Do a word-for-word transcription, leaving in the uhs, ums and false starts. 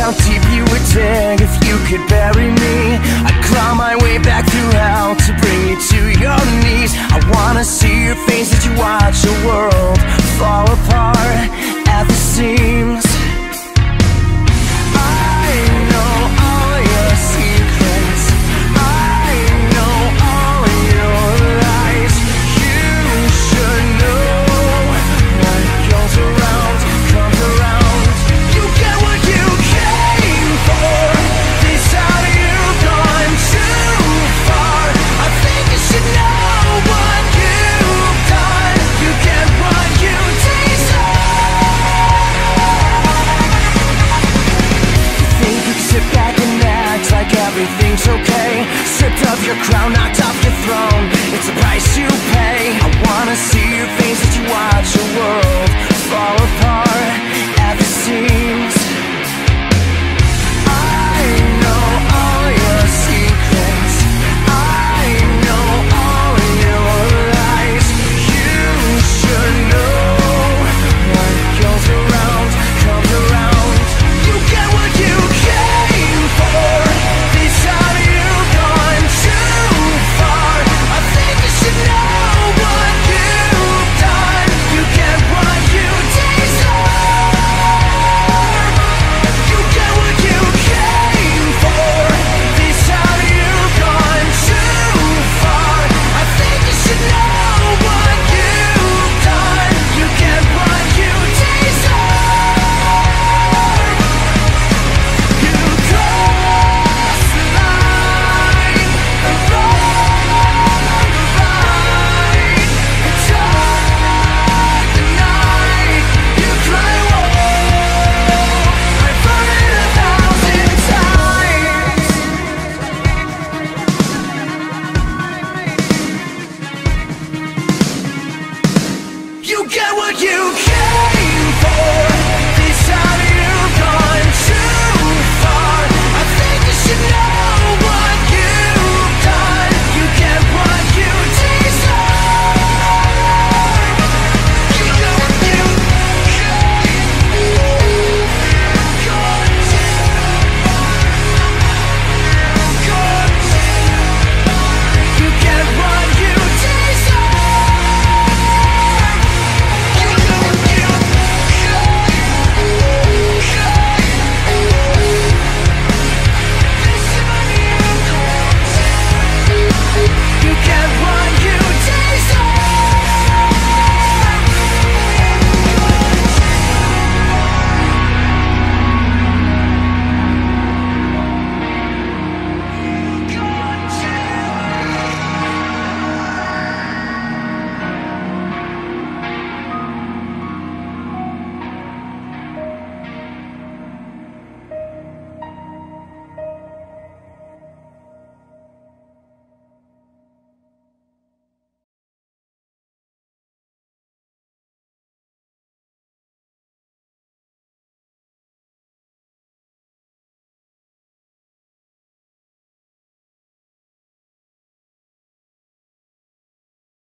how deep you would dig if you could bury me. I'd claw my way back through hell to bring you to your knees. I wanna see your face as you watch the world fall apart at the seams. I know all your secrets, I know all your lies. You should know what goes around comes around. You get what you came for. This time you've gone too far. I think you should know what you've done. You get what you deserve. You think you can sit back and act like everything's okay, stripped of your crown, knocked off your throne. It's a price you pay. I wanna see your face as you watch the world fall apart at the seams. I know all your secrets, I know all your lies. You should know what goes around comes around. You get what you came for. This time you've gone too far. I think you should know what you've done. You get what you deserve. You get what you came for. This time you've gone too far. I think you should know what you've done. You get what you deserve. You cross the line and wrong the right. It's dark the night. You cry, whoa, I've heard it a thousand times. You get what you